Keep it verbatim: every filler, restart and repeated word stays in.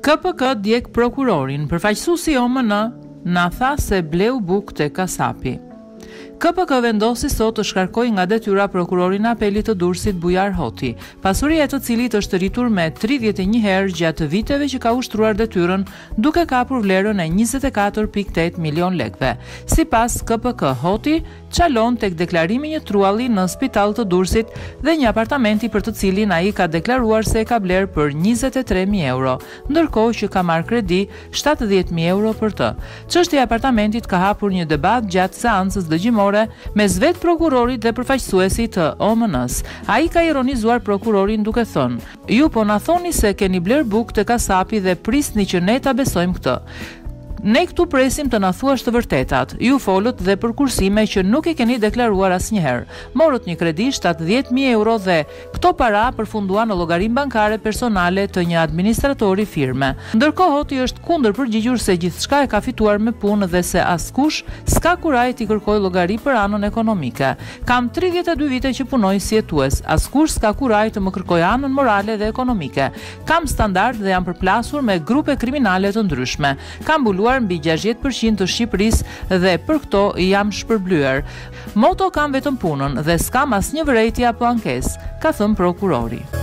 K P K djeg prokurorin, përfaqësuesi O M N na tha se bleu buk te kasapi. K P K vendosi sot të shkarkojë nga detyra prokurorin e apelit të Durrësit Bujar Hoti, pasuria e të cilit është rritur me tridhjetë e një herë gjatë viteve që ka ushtruar detyrën, duke kapur vlerën e njëzet e katër pikë tetë milion lekëve. Sipas K P K, Hoti çalon tek deklarimi një trualli në spital të Durrësit dhe një apartamenti për të cilin ai ka deklaruar se e ka bler për njëzet e tre mijë euro, ndërkohë që ka marrë kredi shtatëdhjetë mijë euro për të. Çështja e apartamentit ka hapur një debat gjatë seancës dëgjimore mes vet prokurorit dhe përfaqësuesit të O M N-s. Ai ka ironizuar prokurorin duke thënë: "Ju po na thoni se keni bler buk te kasapi dhe prisni që ne ta besojmë këtë. Ne këtu presim të na thuash të vërtetat. Ju folët dhe për kursime që nuk i keni deklaruar asnjëherë. Morët një kredi shtatëdhjetë mijë euro dhe këto para përfunduan në llogarinë bankare personale të një administratori firme." Ndërkohë Hoti është kundër përgjigjur se gjithçka e ka fituar me punë dhe se askush s'ka kuraj t'i kërkojë llogari për anën ekonomike. "Kam tridhjetë e dy vite që punoj si jetues. Askush s'ka kuraj të më kërkojë anën morale dhe ekonomike. Kam standard dhe jam përplasur me grupe kriminale të ndryshme. Kam mbuluar mbi gjashtëdhjetë përqind të Shqipërisë dhe për këto jam shpërblyer. Moto kam vetëm punën dhe s'kam asnjë vërejtje apo ankesë", ka thënë prokurori.